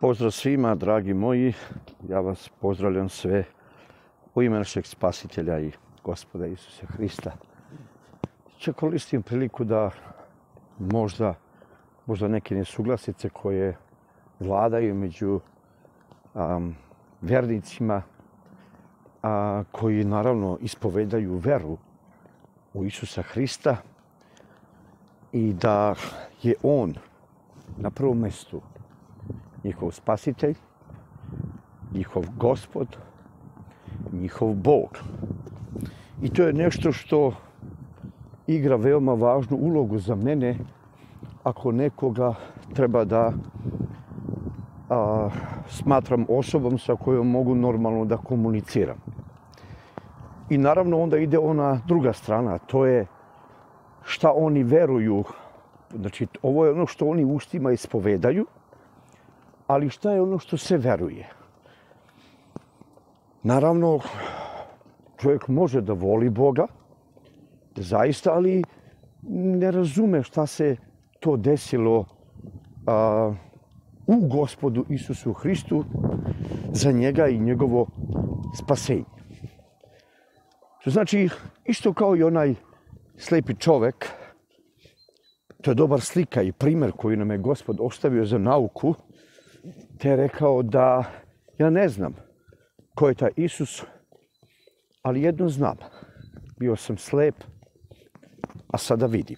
Pozdrav svima, dragi moji. Ja vas pozdravljam sve u ime našeg Spasitelja i Gospoda Isusa Hrista. Koristim priliku da možda neke nesuglasice koje vladaju među vernicima, koji naravno ispovedaju veru u Isusa Hrista i da je On na prvom mjestu njihov Spasitelj, njihov Gospod, njihov Bog. I to je nešto što igra veoma važnu ulogu za mene ako nekoga treba da smatram osobom sa kojom mogu normalno da komuniciram. I naravno onda ide ona druga strana, to je šta oni veruju. Znači, ovo je ono što oni ustima ispovedaju, ali šta je ono što se veruje? Naravno, čovjek može da voli Boga, zaista, ali ne razume šta se to desilo u Gospodu Isusu Hristu za njega i njegovo spasenje. To znači, isto kao i onaj slepi čovjek, to je dobar slika i primjer koji nam je Gospod ostavio za nauku, te je rekao da ja ne znam ko je taj Isus, ali jedno znam, bio sam slep, a sada vidim.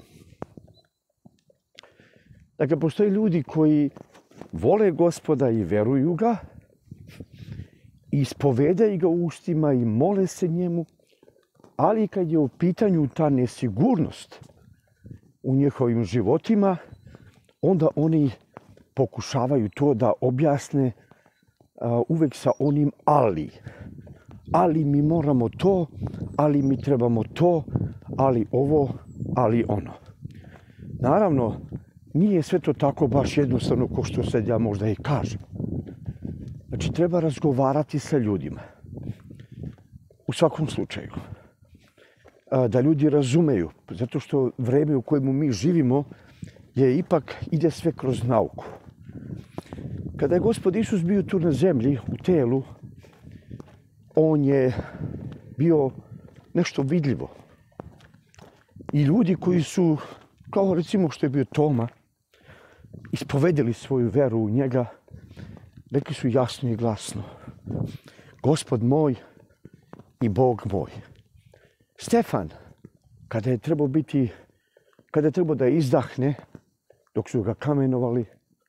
Dakle, postoje ljudi koji vole Gospoda i veruju ga, i ispovedaju ga ustima i mole se njemu, ali kad je u pitanju ta nesigurnost u njihovim životima, onda oni pokušavaju to da objasne uvek sa onim ali. Ali mi moramo to, ali mi trebamo to, ali ovo, ali ono. Naravno, nije sve to tako baš jednostavno kao što sad ja možda i kažem. Znači, treba razgovarati sa ljudima. U svakom slučaju. Da ljudi razumeju, zato što vreme u kojemu mi živimo ipak ide sve kroz nauku. Kada je Gospod Isus bio tu na zemlji, u telu, on je bio nešto vidljivo. I ljudi koji su, kao recimo što je bio Toma, ispovedali svoju veru u njega, rekli su jasno i glasno: Gospod moj i Bog moj. Stefan, kada je trebao da izdahne, dok su ga kamenovali,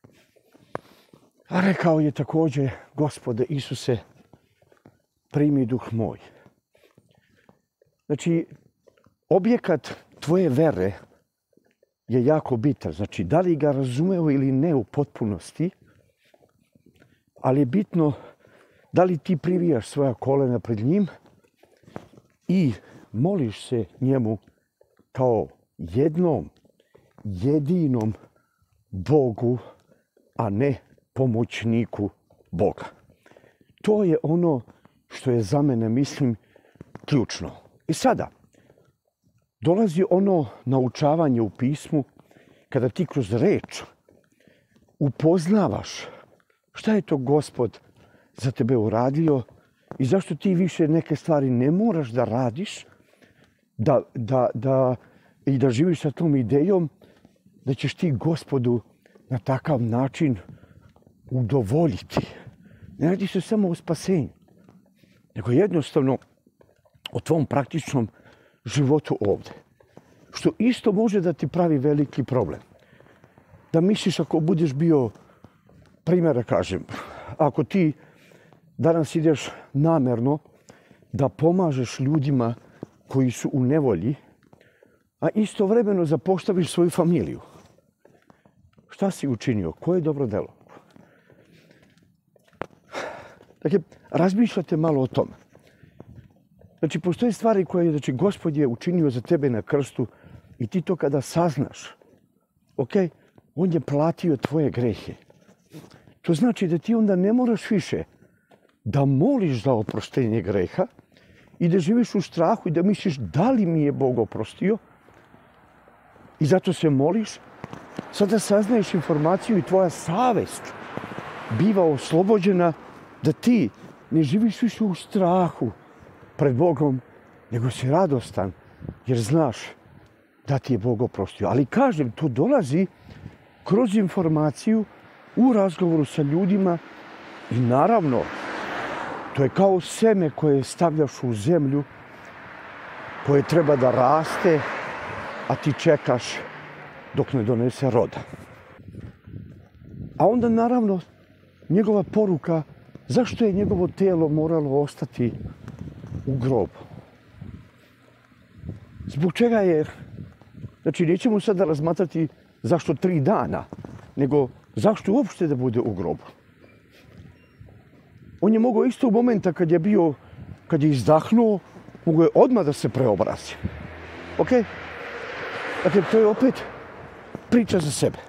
a rekao je također: Gospode Isuse, primi duh moj. Znači, objekat tvoje vere je jako bitan. Znači, da li ga razumeo ili ne u potpunosti, ali je bitno da li ti privijaš svoja kolena pred njim i moliš se njemu kao jednom, jedinom Bogu, a ne pomoćniku Boga. To je ono što je za mene, mislim, ključno. I sada, dolazi ono naučavanje u pismu, kada ti kroz reč upoznavaš šta je to Gospod za tebe uradio i zašto ti više neke stvari ne moraš da radiš, da živiš sa tom idejom da ćeš ti Gospodu na takav način udovoljiti. Ne radi se samo o spasenju, nego jednostavno o tvom praktičnom životu ovdje. Što isto može da ti pravi veliki problem. Da misliš, ako budeš bio, primjera kažem, ako ti danas ideš namerno da pomažeš ljudima koji su u nevolji, a istovremeno zapostaviš svoju familiju. Šta si učinio? Koje je dobro delo? Dakle, razmišljate malo o tome. Znači, postoje stvari koje, znači, Gospod je učinio za tebe na krstu i ti to kada saznaš, on je platio tvoje grehe. To znači da ti onda ne moraš više da moliš za oproštenje greha i da živiš u strahu i da misliš da li mi je Bog oprostio i zato se moliš. Sada saznaješ informaciju i tvoja savest biva oslobođena da ti ne živiš više u strahu pred Bogom, nego si radostan jer znaš da ti je Bog oprostio. Ali kažem, to dolazi kroz informaciju u razgovoru sa ljudima i naravno, to je kao seme koje stavljaš u zemlju, koje treba da raste, a ti čekaš dok ne donese roda. A onda naravno njegova poruka zašto je njegovo telo moralo ostati u grobu. Zbog čega je, znači nećemo sada razmatrati zašto 3 dana, nego zašto uopšte da bude u grobu. On je mogao isto u momenta kad je izdahnuo, mogao je odmah da se preobrazi. Ok? Dakle, to je opet priča za sebe.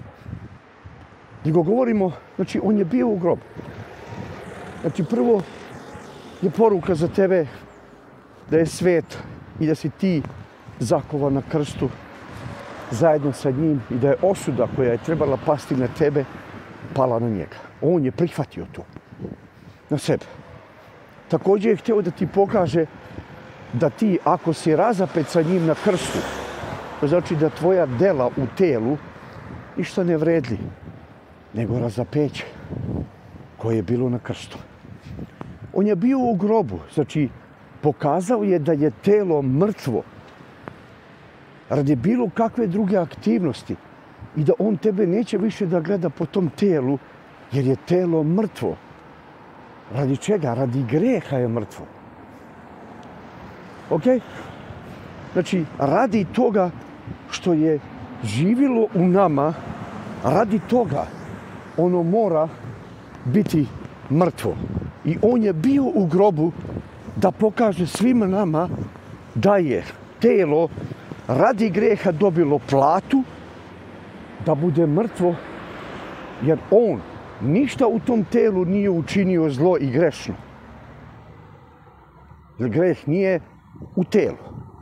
Nego govorimo, znači on je bio u grobu. Znači prvo je poruka za tebe da je svet i da si ti zakovan na krstu zajedno sa njim i da je osuda koja je trebala pasti na tebe pala na njega. On je prihvatio to na sebe. Također je htio da ti pokaže da ti ako si razapet sa njim na krstu, to znači da tvoja dela u telu ništa ne vredi, nego razapeće koje je bilo na krstu. On je bio u grobu, znači pokazao je da je telo mrtvo radi bilo kakve druge aktivnosti i da on tebe neće više da gleda po tom telu jer je telo mrtvo. Radi čega? Radi greha je mrtvo. Ok? Znači, radi toga što je živilo u nama, radi toga ono mora biti mrtvo. I on je bio u grobu da pokaže svima nama da je telo radi greha dobilo platu, da bude mrtvo, jer on ništa u tom telu nije učinio zlo i grešno. Jer greh nije u telu.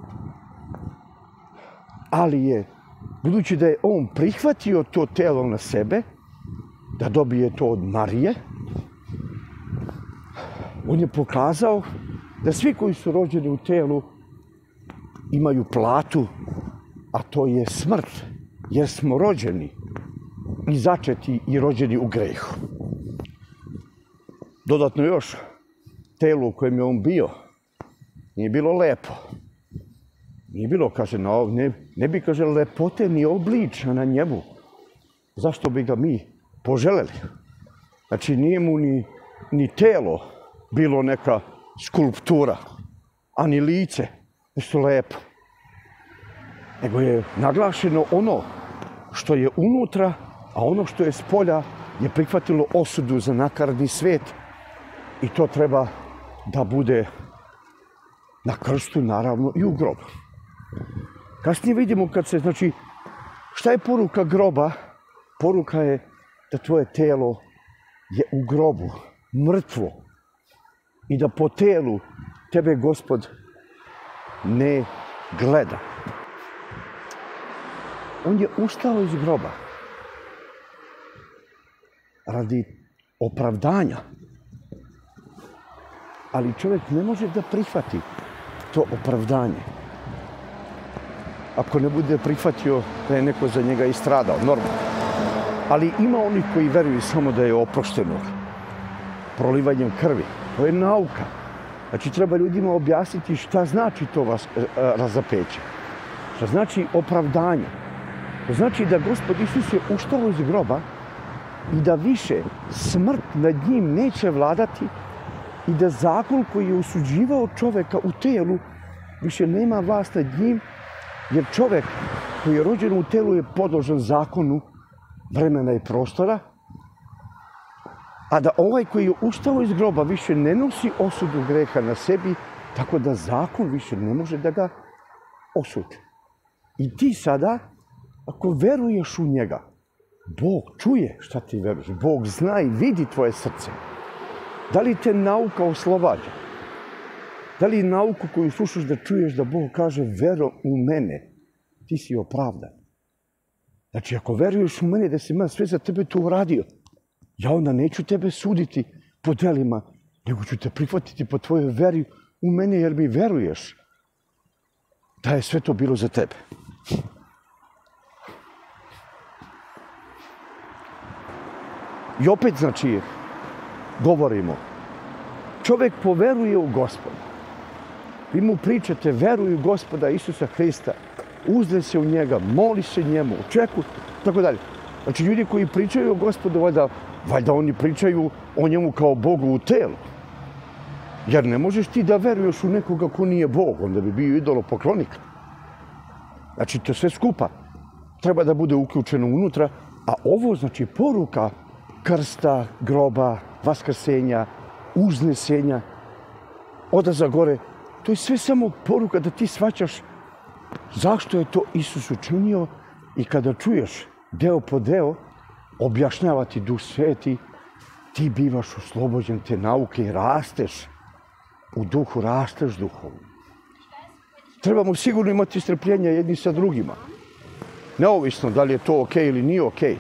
Ali je, budući da je on prihvatio to telo na sebe, da dobije to od Marije, on je pokazao da svi koji su rođeni u telu imaju platu, a to je smrt, jer smo rođeni i začeti i rođeni u grehu. Dodatno još, telo u kojem je on bio nije bilo lepo. Nije bilo, kaže, ne bi, kaže, lepote ni obliča na njemu. Zašto bi ga mi poželeli? Znači, nije mu ni telo bilo neka skulptura, a ni lice nešto lepo. Nego je naglašeno ono što je unutra, a ono što je spolja je prihvatilo osudu za nakaradni svet i to treba da bude na krstu, naravno, i u grobu. Kasnije vidimo kad se, znači, šta je poruka groba? Poruka je da tvoje telo je u grobu, mrtvo, i da po telu tebe Gospod ne gleda. On je ustao iz groba radi opravdanja, ali čovjek ne može da prihvati to opravdanje ako ne bude prihvatio da je neko za njega istradao, normalno. Ali ima onih koji veruju samo da je oprošteno prolivanjem krvi. To je nauka. Znači, treba ljudima objasniti šta znači to razapeće. Šta znači opravdanje. To znači da Gospod Isus je ustao iz groba i da više smrt nad njim neće vladati i da zakon koji je osuđivao čoveka u telu više nema vlast nad njim, jer čovek koji je rođen u telu je podložan zakonu vremena i prostora, a da ovaj koji je ustao iz groba više ne nosi osudu greha na sebi, tako da zakon više ne može da ga osudi. I ti sada, ako veruješ u njega, Bog čuje šta ti veruješ, Bog zna i vidi tvoje srce. Da li te nauka oslobađa? Da li nauku koju slušaš da čuješ da Bog kaže vero u mene, ti si opravdan. Znači, ako veruješ u mene da si sve za tebe to uradio, ja onda neću tebe suditi po delima, nego ću te prihvatiti po tvojoj veri u mene jer mi veruješ da je sve to bilo za tebe. I opet, znači, govorimo, čovjek poveruje u Gospoda. Vi mu pričate, veruj u Gospoda Isusa Hrista, uzdaj se u njega, moli se njemu, očekuj, tako dalje. Znači, ljudi koji pričaju o Gospodu, valjda oni pričaju o njemu kao Bogu u telu. Jer ne možeš ti da veruješ u nekoga ko nije Bog, onda bi bio idolopoklonik. Znači, to sve skupa treba da bude uključeno unutra, a ovo znači poruka krsta, groba, vaskrsenja, uznesenja, odlaza gore, to je sve samo poruka da ti shvaćaš zašto je to Isus učinio i kada čuješ deo po deo, objašnjava ti Duh Sveti, ti bivaš oslobođen te nauke i rasteš u duhu, rasteš duhovno. Trebamo sigurno imati strpljenja jedni sa drugima. Neovisno da li je to okej ili nije okej.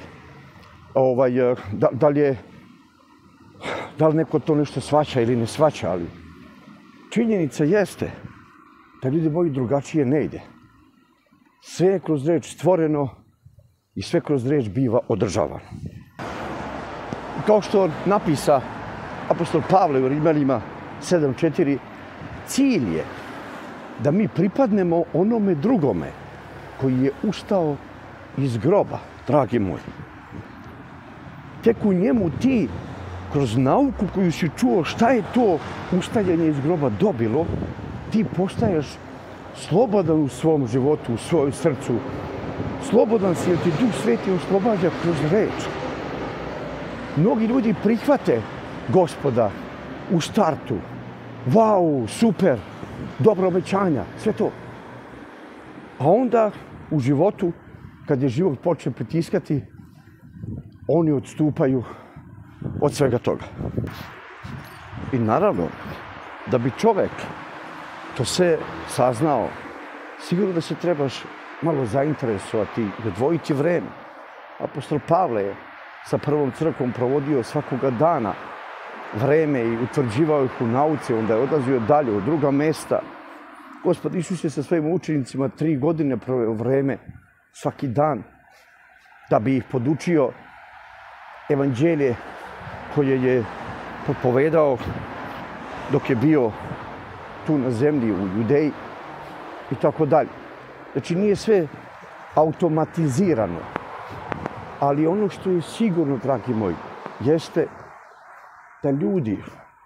Da li neko to nešto shvaća ili ne shvaća, ali činjenica jeste da ljudi moji drugačije ne ide. Sve je kroz reč stvoreno i sve kroz reč biva održavano. Kao što napisa apostol Pavle u Rimljanima 7.4, cilj je da mi pripadnemo onome drugome koji je ustao iz groba, dragi moji. Tek u njemu ti, kroz nauku koju si čuo šta je to ustajanje iz groba dobilo, ti postaješ slobodan u svom životu, u svojom srcu. Slobodan si jer ti Duh Sveti oslobađa kroz reč. Mnogi ljudi prihvate Gospoda u startu. Vau, super, dobra obećanja, sve to. A onda u životu, kad je život počne pritiskati, oni odstupaju od svega toga. I naravno, da bi čovjek to sve saznao, sigurno da se trebaš malo zainteresovati i odvojiti vreme. Apostol Pavle je sa prvom crkvom provodio svakoga dana vreme i utvrđivao ih u nauci, onda je odlazio dalje u druga mesta. Gospod Isus je sa svojim učenicima 3 godine proveo vreme svaki dan da bi ih podučio evanđelje koje je propovedao dok je bio tu na zemlji u Judeji i tako dalje. Znači nije sve automatizirano, ali ono što je sigurno, dragi moji, jeste da ljudi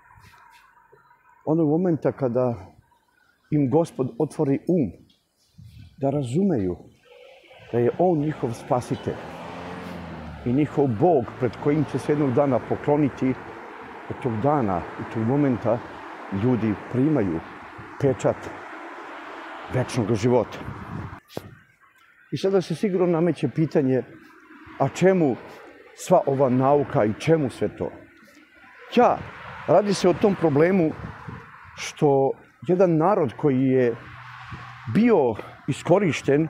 onog momenta kada im Gospod otvori da razumeju da je On njihov spasitelj i njihov Bog pred kojim će se jednog dana pokloniti, od tog dana, u tog momenta ljudi primaju pečat večnog života. I sada se sigurno nameće pitanje, a čemu sva ova nauka i čemu sve to? Radi se o tom problemu što jedan narod koji je bio iskorišten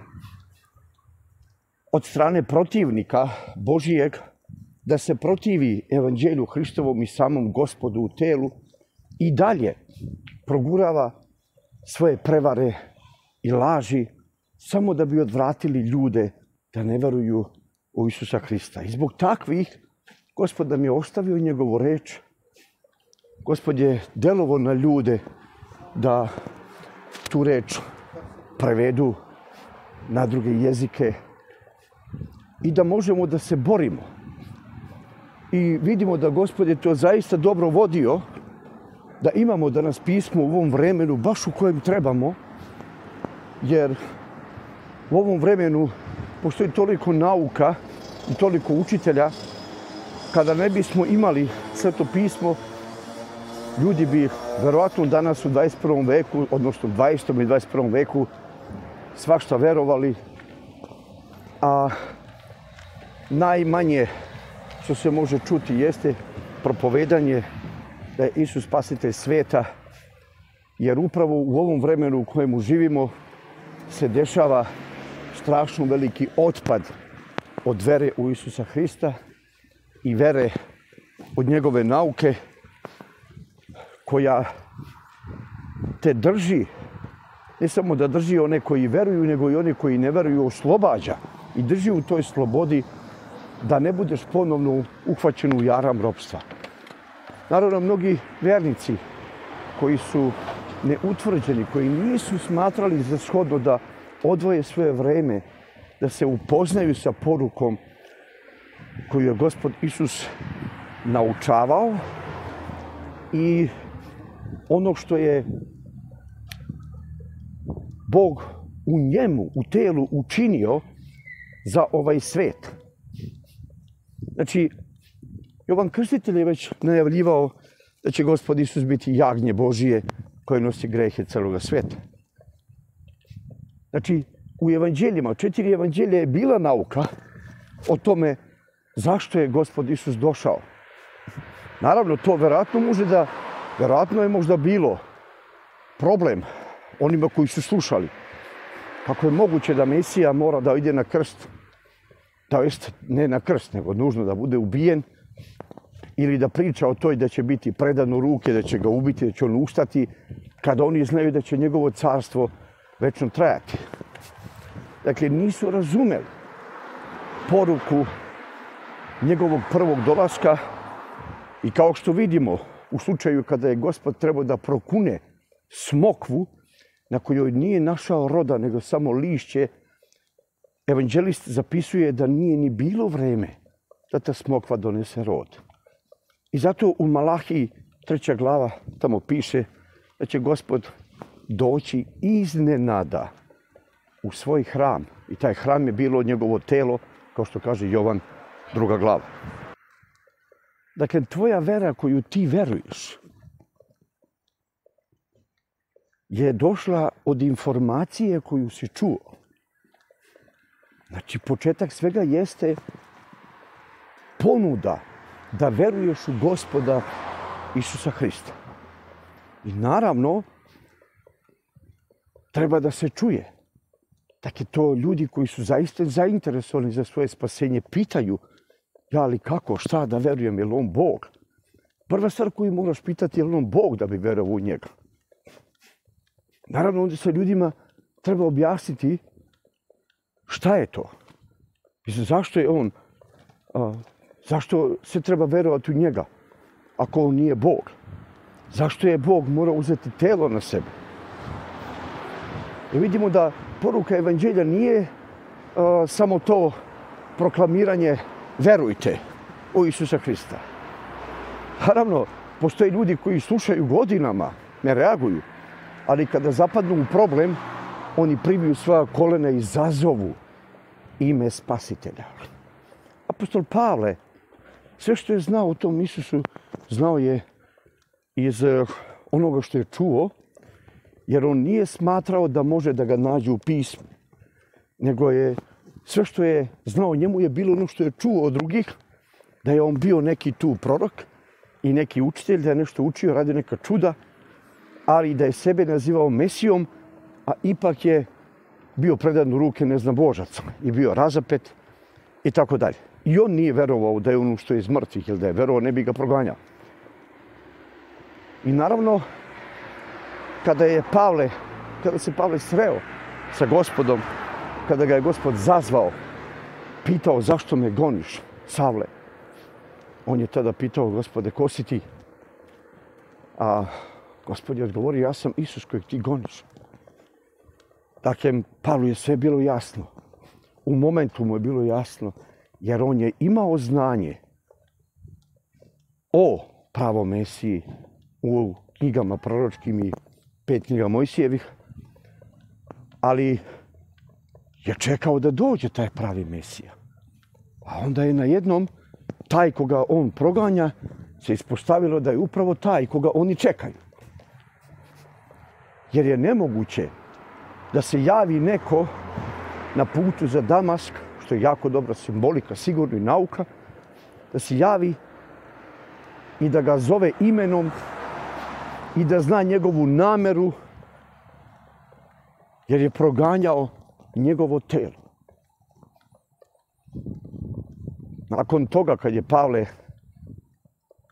od strane protivnika Božijeg da se protivi evanđelju Hristovom i samom Gospodu u telu i dalje progurava svoje prevare i laži samo da bi odvratili ljude da ne veruju u Isusa Hrista. I zbog takvih Gospod nam je ostavio njegovu reč. Gospod je delovao na ljude da tu reč prevedu na druge jezike i da možemo da se borimo. I vidimo da Gospod je to zaista dobro vodio, da imamo danas pismo u ovom vremenu baš u kojem trebamo, jer u ovom vremenu postoji toliko nauka i toliko učitelja, kada ne bismo imali Sveto pismo, ljudi bi verovatno danas u 21. veku, odnosno 20. i 21. veku, svašta verovali, a najmanje što se može čuti jeste propovedanje da je Isus spasitelj sveta, jer upravo u ovom vremenu u kojemu živimo se dešava strašno veliki otpad od vere u Isusa Hrista i vere od njegove nauke koja te drži, ne samo da drži one koji veruju, nego i one koji ne veruju, oslobađa i drži u toj slobodi da ne budeš ponovno uhvaćen u jaram ropstva. Naravno, mnogi vernici koji su neutvrđeni, koji nisu smatrali za shodno da odvoje svoje vreme, da se upoznaju sa porukom koju je Gospod Isus naučavao i ono što je Bog u njemu, u telu učinio za ovaj svet. Znači, Jovan Krstitelj je već najavljivao da će Gospod Isus biti jagnje Božije koje nosi grehe celoga sveta. Znači, u evanđeljima, 4 evanđelja je bila nauka o tome zašto je Gospod Isus došao. Naravno, to verovatno je možda bilo problem onima koji su slušali. Kako je moguće da Mesija mora da ide na krst, to jest ne na krst, nego nužno da bude ubijen, ili da priča o toj da će biti predan u ruke, da će ga ubiti, da će on ustati, kada oni znaju da će njegovo carstvo večno trajati. Dakle, nisu razumeli poruku njegovog prvog dolaska i kao što vidimo u slučaju kada je Gospod trebao da prokune smokvu na kojoj nije našao roda nego samo lišće, evanđelist zapisuje da nije ni bilo vreme da ta smokva donese rod. I zato u Malahiji 3. glava tamo piše da će Gospod doći iznenada u svoj hram. I taj hram je bilo njegovo telo, kao što kaže Jovan 2. glava. Dakle, tvoja vera koju ti veruješ je došla od informacije koju si čuo. Znači, početak svega jeste ponuda da veruješ u Gospoda Isusa Hrista. I naravno, treba da se čuje. Dakle, to ljudi koji su zaista zainteresovani za svoje spasenje pitaju, ja ali kako, šta da verujem, je li on Bog? Prva stvar koju moraš pitati je li on Bog da bi verovao u njega. Naravno, onda se ljudima treba objasniti šta je to. Mislim, zašto je on, zašto se treba verovati u njega ako on nije Bog? Zašto je Bog morao uzeti telo na sebe? I vidimo da poruka evanđelja nije samo to proklamiranje verujte u Isusa Hrista. Naravno, postoje ljudi koji slušaju godinama, ne reaguju, ali kada zapadnu u problem, oni pribiju svoja kolena i zazovu ime Spasitelja. Apostol Pavle, sve što je znao o tom Isusu, znao je iz onoga što je čuo, jer on nije smatrao da može da ga nađe u pismu, nego je sve što je znao njemu je bilo ono što je čuo od drugih, da je on bio neki tu prorok i neki učitelj, da je nešto učio, radio neka čuda, ali da je sebe nazivao Mesijom, a ipak je bio predan u ruke neznabožaca i bio razapet i tako dalje. I on nije verovao da je ono što je iz mrtvih, jer da je verovao ne bi ga proganjao. I naravno, kada se Pavle sreo sa Gospodom, kada ga je Gospod zazvao, pitao zašto me goniš, Savle. On je tada pitao, Gospode, ko si ti? A Gospod je odgovorio, ja sam Isus kojeg ti goniš. Dakle, Pavlu je sve bilo jasno. U momentu mu je bilo jasno, jer on je imao znanje o pravom Mesiji u knjigama proročkim i 5 knjiga Mojsijevih, ali je čekao da dođe taj pravi Mesija. A onda je najednom taj koga on proganja se ispostavilo da je upravo taj koga oni čekaju. Jer je nemoguće da se javi neko na putu za Damask, što je jako dobra simbolika, sigurno i nauka, da se javi i da ga zove imenom i da zna njegovu nameru, jer je proganjao njegovo telo. Nakon toga, kad je Pavle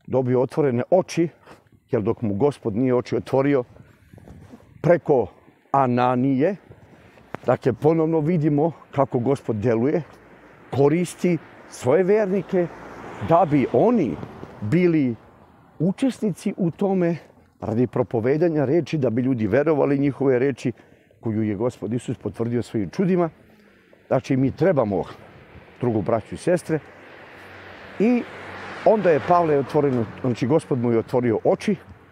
dobio otvorene oči, jer dok mu Gospod nije oči otvorio, preko Ananije, dakle ponovno vidimo kako Gospod djeluje, koristi svoje vernike da bi oni bili učesnici u tome radi propovedanja reči, da bi ljudi verovali njihove reči koju je Gospod Isus potvrdio svojim čudima. Znači mi trebamo drugu braću i sestre. I onda je Pavle otvoreno, znači Gospod mu je otvorio oči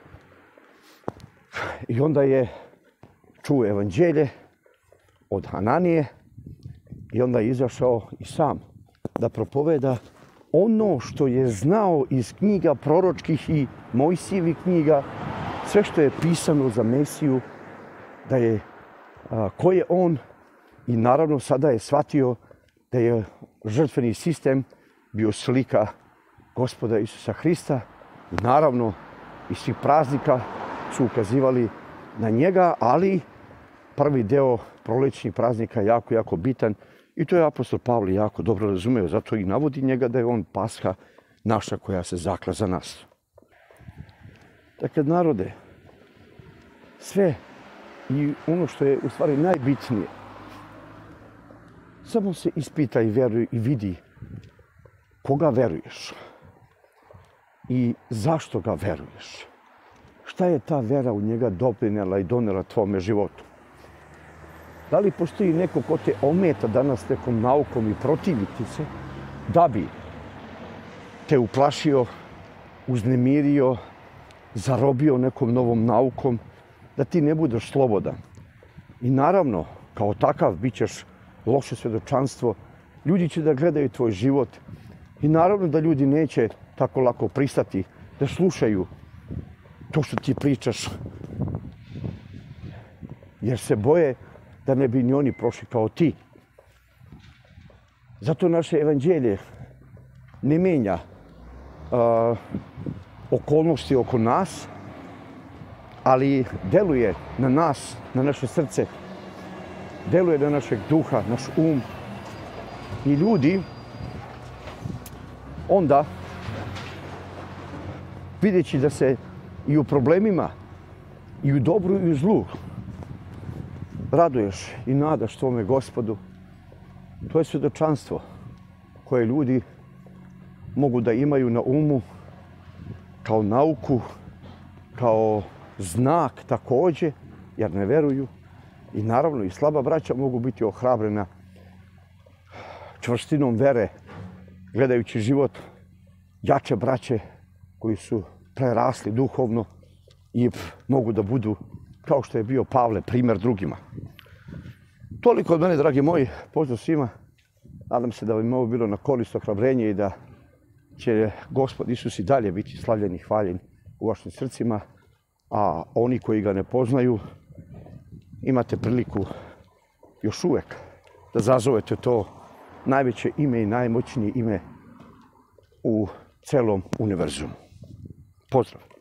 i onda je čuo evanđelje od Ananije i onda je izašao i sam da propoveda ono što je znao iz knjiga proročkih i Mojsijevih knjiga, sve što je pisano za Mesiju, da je ko je on, i naravno sada je shvatio da je žrtveni sistem bio slika Gospoda Isusa Hrista. I naravno iz svih praznika su ukazivali na njega, ali prvi deo prolećnih praznika je jako, jako bitan i to je apostol Pavle jako dobro razumeo, zato i navodi njega da je on Pasha naša koja se zakla za nas. Dakle, narode, sve i ono što je u stvari najbitnije, samo se ispitaj, vjeruj i vidi koga veruješ i zašto ga veruješ. Šta je ta vera u njega doprinijela i donijela tvome životu? Da li postoji neko ko te ometa danas nekom naukom i protiviti se da bi te uplašio, uznemirio, zarobio nekom novom naukom, da ti ne budeš slobodan? I naravno, kao takav bit ćeš loše svjedočanstvo, ljudi će da gledaju tvoj život i naravno da ljudi neće tako lako pristati da slušaju to što ti pričaš, jer se boje da ne bi ni oni prošli kao ti. Zato naše evanđelje ne menja okolnosti oko nas, ali deluje na nas, na naše srce, deluje na našeg duha, naš um. I ljudi onda, videći da se i u problemima, i u dobru i u zlu, raduješ i nadaš tvome Gospodu, to je svjedočanstvo koje ljudi mogu da imaju na umu kao nauku, kao znak također, jer ne veruju. I naravno i slaba braća mogu biti ohrabrena čvrstinom vere, gledajući život jače braće koji su prerasli duhovno i mogu da budu, kao što je bio Pavle, primjer drugima. Toliko od mene, dragi moji, pozdrav svima. Nadam se da vam je ovo bilo na korist, ohrabrenje i da će Gospod Isus i dalje biti slavljen i hvaljen u vašim srcima, a oni koji ga ne poznaju, imate priliku još uvek da zazovete to najveće ime i najmoćnije ime u celom univerzumu. Pozdrav!